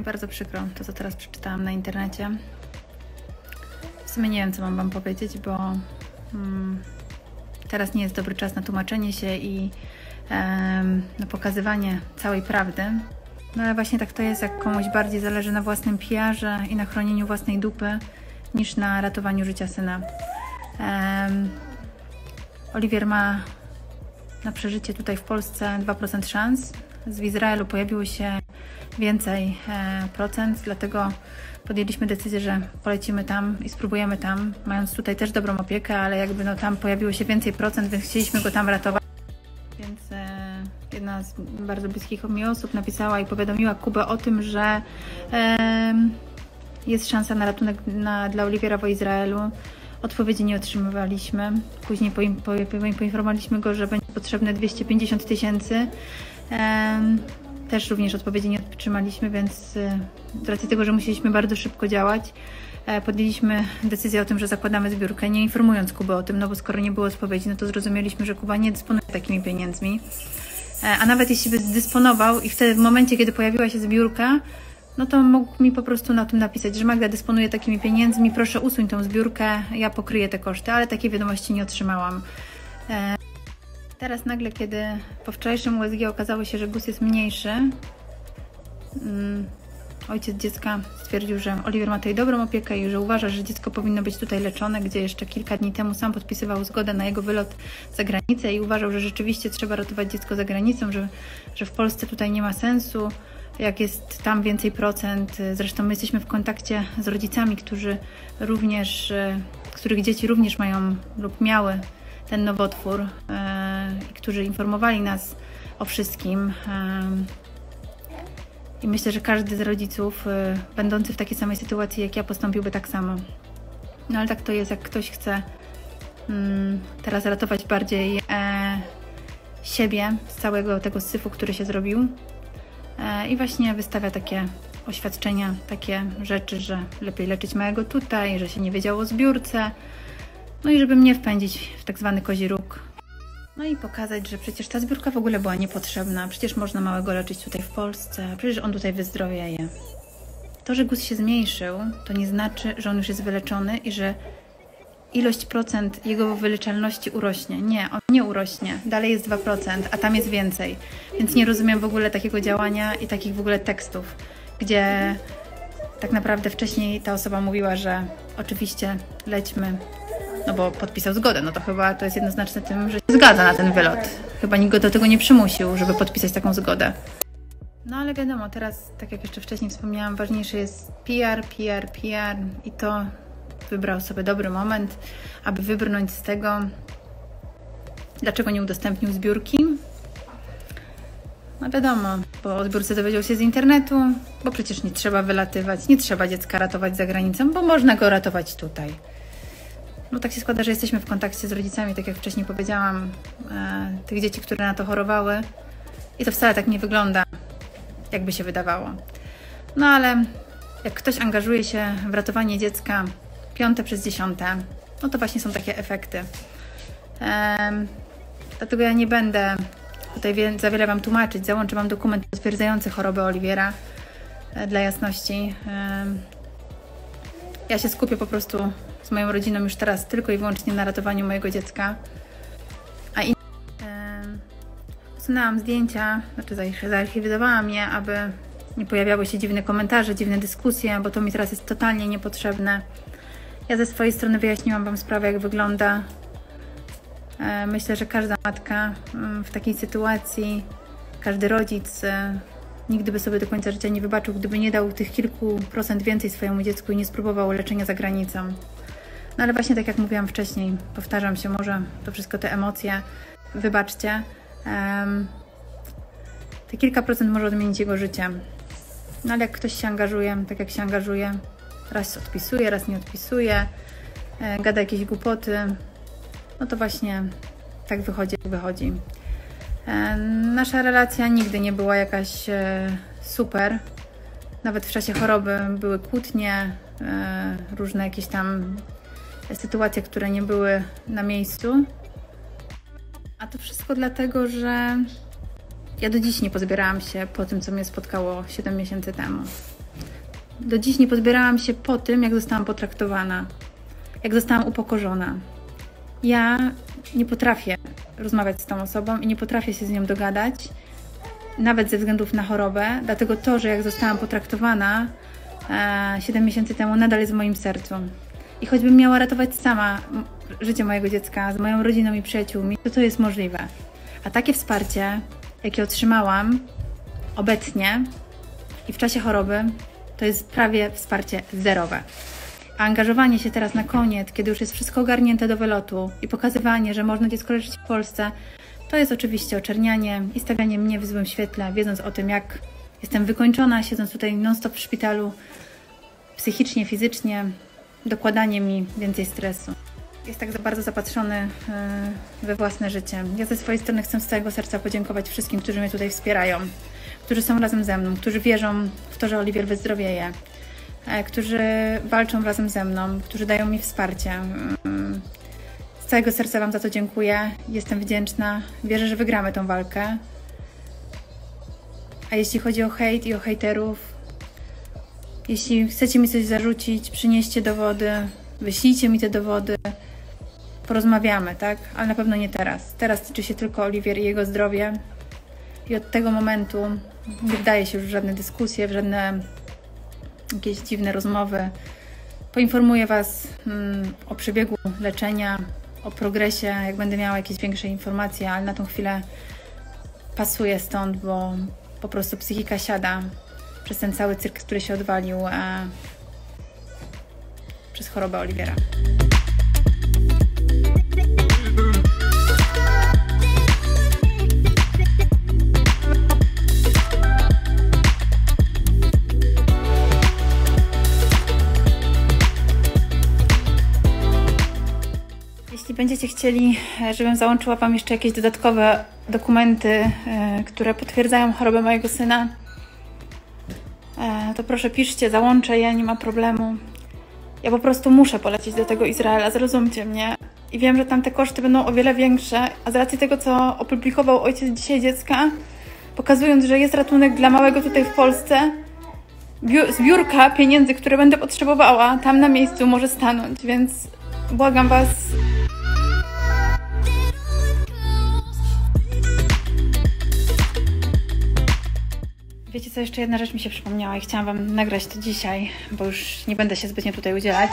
bardzo przykro to, co teraz przeczytałam na internecie. W sumie nie wiem, co mam Wam powiedzieć, bo teraz nie jest dobry czas na tłumaczenie się i na pokazywanie całej prawdy. No ale właśnie tak to jest, jak komuś bardziej zależy na własnym PR-ze i na chronieniu własnej dupy, niż na ratowaniu życia syna. Oliwier ma na przeżycie tutaj w Polsce 2% szans. W Izraelu pojawiło się więcej procent, dlatego podjęliśmy decyzję, że polecimy tam i spróbujemy tam, mając tutaj też dobrą opiekę, ale jakby no tam pojawiło się więcej procent, więc chcieliśmy go tam ratować. Więc jedna z bardzo bliskich mi osób napisała i powiadomiła Kubę o tym, że jest szansa na ratunek dla Oliwiera w Izraelu. Odpowiedzi nie otrzymywaliśmy. Później poinformowaliśmy go, że będzie potrzebne 250 000. Też również odpowiedzi nie otrzymaliśmy, więc z racji tego, że musieliśmy bardzo szybko działać, podjęliśmy decyzję o tym, że zakładamy zbiórkę, nie informując Kuby o tym, no bo skoro nie było odpowiedzi, no to zrozumieliśmy, że Kuba nie dysponuje takimi pieniędzmi. A nawet jeśli by zdysponował i wtedy w momencie, kiedy pojawiła się zbiórka, no to mógł mi po prostu na tym napisać, że Magda dysponuje takimi pieniędzmi, proszę usuń tą zbiórkę, ja pokryję te koszty, ale takiej wiadomości nie otrzymałam. Teraz nagle, kiedy po wczorajszym USG okazało się, że guz jest mniejszy, ojciec dziecka stwierdził, że Oliwier ma tutaj dobrą opiekę i że uważa, że dziecko powinno być tutaj leczone, gdzie jeszcze kilka dni temu sam podpisywał zgodę na jego wylot za granicę i uważał, że rzeczywiście trzeba ratować dziecko za granicą, że w Polsce tutaj nie ma sensu, jak jest tam więcej procent. Zresztą my jesteśmy w kontakcie z rodzicami, których dzieci również mają lub miały ten nowotwór, którzy informowali nas o wszystkim. I myślę, że każdy z rodziców będący w takiej samej sytuacji jak ja postąpiłby tak samo. No ale tak to jest, jak ktoś chce teraz ratować bardziej siebie z całego tego syfu, który się zrobił. I właśnie wystawia takie oświadczenia, takie rzeczy, że lepiej leczyć małego tutaj, że się nie wiedziało o zbiórce. No i żeby mnie wpędzić w tak zwany kozi róg. No i pokazać, że przecież ta zbiórka w ogóle była niepotrzebna. Przecież można małego leczyć tutaj w Polsce. Przecież on tutaj wyzdrowieje. To, że guz się zmniejszył, to nie znaczy, że on już jest wyleczony i że ilość procent jego wyleczalności urośnie. Nie, on nie urośnie. Dalej jest 2%, a tam jest więcej. Więc nie rozumiem w ogóle takiego działania i takich w ogóle tekstów, gdzie tak naprawdę wcześniej ta osoba mówiła, że oczywiście lećmy, no bo podpisał zgodę, no to chyba to jest jednoznaczne tym, że się zgadza na ten wylot. Chyba nikt go do tego nie przymusił, żeby podpisać taką zgodę. No ale wiadomo, teraz, tak jak jeszcze wcześniej wspomniałam, ważniejszy jest PR i to wybrał sobie dobry moment, aby wybrnąć z tego. Dlaczego nie udostępnił zbiórki? No wiadomo, bo o zbiórce dowiedział się z internetu, bo przecież nie trzeba wylatywać, nie trzeba dziecka ratować za granicą, bo można go ratować tutaj. No tak się składa, że jesteśmy w kontakcie z rodzicami, tak jak wcześniej powiedziałam, tych dzieci, które na to chorowały i to wcale tak nie wygląda, jakby się wydawało. No ale jak ktoś angażuje się w ratowanie dziecka 5 przez 10, no to właśnie są takie efekty. Dlatego ja nie będę tutaj za wiele Wam tłumaczyć. Załączę Wam dokument potwierdzający chorobę Oliwiera dla jasności. Ja się skupię po prostu z moją rodziną już teraz tylko i wyłącznie na ratowaniu mojego dziecka. Usunęłam zdjęcia, zaarchiwizowałam je, aby nie pojawiały się dziwne komentarze, dziwne dyskusje, bo to mi teraz jest totalnie niepotrzebne. Ja ze swojej strony wyjaśniłam Wam sprawę, jak wygląda. Myślę, że każda matka w takiej sytuacji, każdy rodzic nigdy by sobie do końca życia nie wybaczył, gdyby nie dał tych kilku procent więcej swojemu dziecku i nie spróbował leczenia za granicą. No ale właśnie tak jak mówiłam wcześniej, powtarzam się może, to wszystko te emocje, wybaczcie, te kilka procent może odmienić jego życie. No ale jak ktoś się angażuje, tak jak się angażuje, raz odpisuje, raz nie odpisuje, gada jakieś głupoty, no to właśnie tak wychodzi, jak wychodzi. Nasza relacja nigdy nie była jakaś super. Nawet w czasie choroby były kłótnie, różne jakieś tam sytuacje, które nie były na miejscu. A to wszystko dlatego, że ja do dziś nie pozbierałam się po tym, co mnie spotkało 7 miesięcy temu. do dziś nie pozbierałam się po tym, jak zostałam potraktowana, jak zostałam upokorzona. Ja nie potrafię rozmawiać z tą osobą i nie potrafię się z nią dogadać, nawet ze względów na chorobę, dlatego to, że jak zostałam potraktowana 7 miesięcy temu, nadal jest w moim sercu. I choćbym miała ratować sama życie mojego dziecka z moją rodziną i przyjaciółmi, to jest możliwe. A takie wsparcie, jakie otrzymałam obecnie i w czasie choroby, to jest prawie wsparcie zerowe. A angażowanie się teraz na koniec, kiedy już jest wszystko ogarnięte do wylotu i pokazywanie, że można dziecko leczyć w Polsce, to jest oczywiście oczernianie i stawianie mnie w złym świetle, wiedząc o tym, jak jestem wykończona, siedząc tutaj non-stop w szpitalu, psychicznie, fizycznie, dokładanie mi więcej stresu. Jest tak za bardzo zapatrzony we własne życie. Ja ze swojej strony chcę z całego serca podziękować wszystkim, którzy mnie tutaj wspierają, którzy są razem ze mną, którzy wierzą w to, że Oliwier wyzdrowieje, którzy walczą razem ze mną, którzy dają mi wsparcie. Z całego serca Wam za to dziękuję. Jestem wdzięczna. Wierzę, że wygramy tą walkę. A jeśli chodzi o hejt i o hejterów, jeśli chcecie mi coś zarzucić, przynieście dowody, wyślijcie mi te dowody, porozmawiamy, tak? Ale na pewno nie teraz. Teraz liczy się tylko Oliwier i jego zdrowie. I od tego momentu nie wdaję się już w żadne dyskusje, w żadne jakieś dziwne rozmowy. Poinformuję Was o przebiegu leczenia, o progresie, jak będę miała jakieś większe informacje, ale na tą chwilę pasuję stąd, bo po prostu psychika siada przez ten cały cyrk, który się odwalił przez chorobę Oliwiera. Jeśli będziecie chcieli, żebym załączyła Wam jeszcze jakieś dodatkowe dokumenty, które potwierdzają chorobę mojego syna, to proszę piszcie, załączę je, nie ma problemu. Ja po prostu muszę polecieć do tego Izraela, zrozumcie mnie. I wiem, że tam te koszty będą o wiele większe, a z racji tego, co opublikował ojciec dzisiaj dziecka, pokazując, że jest ratunek dla małego tutaj w Polsce, zbiórka pieniędzy, które będę potrzebowała, tam na miejscu może stanąć, więc błagam Was. Wiecie co, jeszcze jedna rzecz mi się przypomniała i chciałam Wam nagrać to dzisiaj, bo już nie będę się zbytnio tutaj udzielać.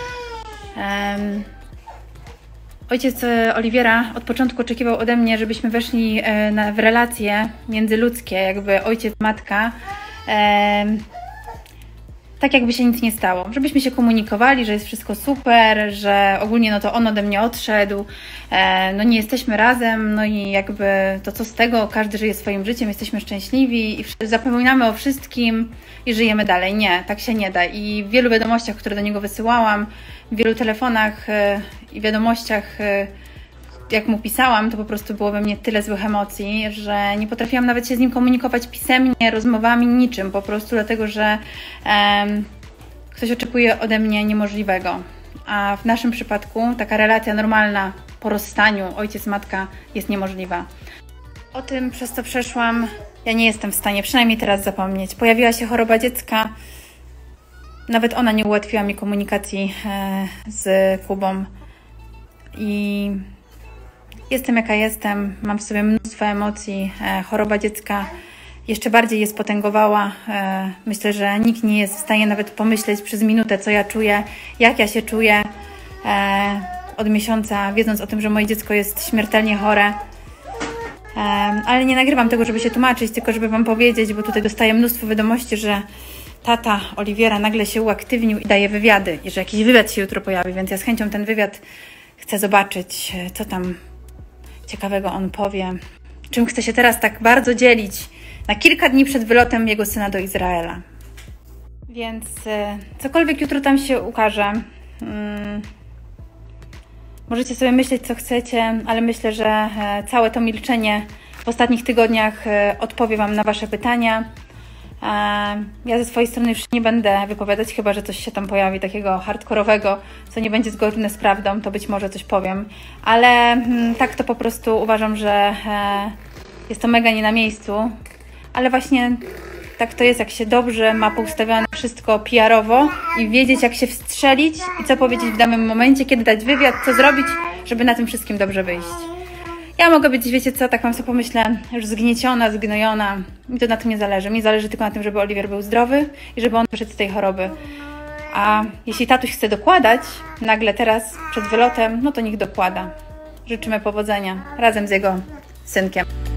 Ojciec Oliwiera od początku oczekiwał ode mnie, żebyśmy weszli w relacje międzyludzkie, jakby ojciec, matka, tak jakby się nic nie stało. Żebyśmy się komunikowali, że jest wszystko super, że ogólnie no to on ode mnie odszedł, no nie jesteśmy razem, no i jakby to co z tego, każdy żyje swoim życiem, jesteśmy szczęśliwi i zapominamy o wszystkim i żyjemy dalej. Nie, tak się nie da. I w wielu wiadomościach, które do niego wysyłałam, w wielu telefonach i wiadomościach, jak mu pisałam, to po prostu było we mnie tyle złych emocji, że nie potrafiłam nawet się z nim komunikować pisemnie, rozmowami, niczym, po prostu dlatego, że ktoś oczekuje ode mnie niemożliwego. A w naszym przypadku taka relacja normalna po rozstaniu ojciec-matka jest niemożliwa. O tym, przez co przeszłam, ja nie jestem w stanie przynajmniej teraz zapomnieć. Pojawiła się choroba dziecka, nawet ona nie ułatwiła mi komunikacji z Kubą i jestem jaka jestem, mam w sobie mnóstwo emocji, choroba dziecka jeszcze bardziej je spotęgowała. Myślę, że nikt nie jest w stanie nawet pomyśleć przez minutę, co ja czuję, jak ja się czuję od miesiąca, wiedząc o tym, że moje dziecko jest śmiertelnie chore. Ale nie nagrywam tego, żeby się tłumaczyć, tylko żeby Wam powiedzieć, bo tutaj dostaję mnóstwo wiadomości, że tata Oliwiera nagle się uaktywnił i daje wywiady i że jakiś wywiad się jutro pojawi, więc ja z chęcią ten wywiad chcę zobaczyć, co tam ciekawego on powie, czym chce się teraz tak bardzo dzielić na kilka dni przed wylotem jego syna do Izraela. Więc cokolwiek jutro tam się ukaże, możecie sobie myśleć, co chcecie, ale myślę, że całe to milczenie w ostatnich tygodniach odpowie Wam na Wasze pytania. Ja ze swojej strony już nie będę wypowiadać, chyba że coś się tam pojawi takiego hardkorowego, co nie będzie zgodne z prawdą, to być może coś powiem. Ale tak to po prostu uważam, że jest to mega nie na miejscu. Ale właśnie tak to jest, jak się dobrze ma poustawione wszystko PR-owo i wiedzieć, jak się wstrzelić i co powiedzieć w danym momencie, kiedy dać wywiad, co zrobić, żeby na tym wszystkim dobrze wyjść. Ja mogę być, wiecie co, tak mam sobie pomyślę, już zgnieciona, zgnojona. Mi to na tym nie zależy. Mi zależy tylko na tym, żeby Oliwier był zdrowy i żeby on wyszedł z tej choroby. A jeśli tatuś chce dokładać nagle teraz przed wylotem, no to niech dokłada. Życzymy powodzenia razem z jego synkiem.